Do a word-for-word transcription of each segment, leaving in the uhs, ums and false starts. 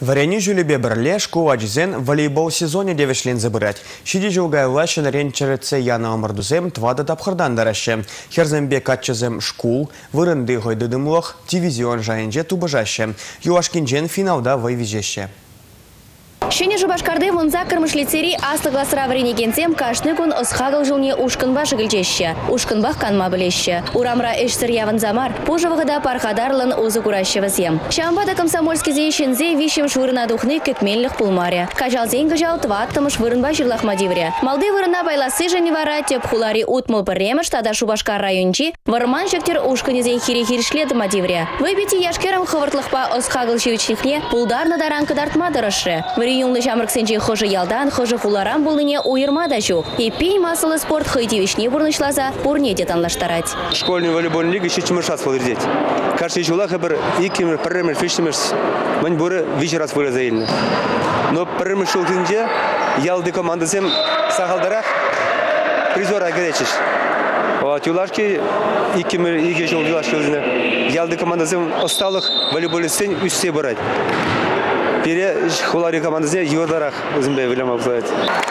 Варени жүлебе бірле школа жізен волейбол сезоне девешлен забырать. Шиди жылгай лашын ренчереце яна омырдузем твада тапхырдан дараще. Херзембе катчызем шкул, вырынды гойдыдымлық, дивизион жайынже тубыжаще. Юашкинжен финалда вайвижеще. Шене Шубашкарды вунза кырмыш лицерий астыгласыра вренегенцем кашны кун ысхагыл жылне ушкынба шыгылчеще. Ушкынбах канма білешще. Урамра эшсір явын замар, пожывығыда пархадарлын узы куращевызем. Шамбада комсомольский зейшензе вишем швырына духны кетмеллих пулмаре. Кажал зейн гажал тваттымыш вырынба жиглах мадивре. Малды вырына байласы жени вара теп хулари утмыл пырремыш тада Шубашкар райончи варман шектер ушкынезен хири-хиришледі мадивре. Выбити яшкерам хывыртлықпа ысхагыл шивичнихне пулдарны даранкы дартмадырышы. Юнлы жамрыксенче хожы ялдан, хожы хуларам булыне уйырма да жу. И пей масылы спорт хыйтивишне бурнышлаза, бурне детанлаштарать. Школьный волейбольный лига еще чему шас вылезеть. Каждый жулах бір икимер, пірремер, фишнемер, мань буры вич раз вылезаильны. Но пірремер шулкинде ялды командасем сахалдарах призора горячиш. Вот юлашки икимер, ике жол юлашки өзіне. Ялды командасем осталых волейболистен үссе бұрать. Пере хулари командасына юрдарах өзімбе білім алып.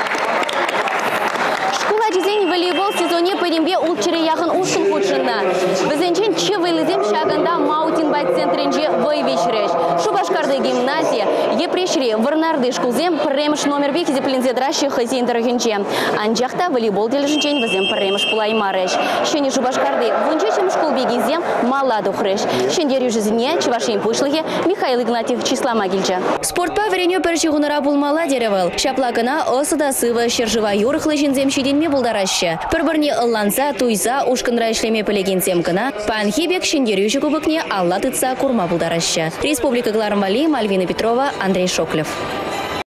Школа дизайн волейбол сезоне пойдембе улчыре яхын ушын худшынна. Бізенчен чы вылызем шагында Маутинбайт центренже вой вечереш. Шубашкарды гимназия, епрешри варнарды шкулзем премыш номер бек зеплинзе дращи хазин дорогинче. Анжахта волейбол дележинчен вазем премыш пулай мареш. Шене Шубашкарды вунчечем школ бегизем мала духреш. Шендер южизне чевашин пушлыге Михаил Игнатьев числа магильча. Спортпа вреню першигунара булмала деревел. Шаплакына осыда сывы шержива юрыхлы жинзем шиденме булдараще. Пірбірне ылланса, туйса, ушкынра ишлеме пілегенсем кына, панхибек шендерюші кубыкне алла тытса курма булдараще. Республика Глармали, Мальвина Петрова, Андрей Шоклев.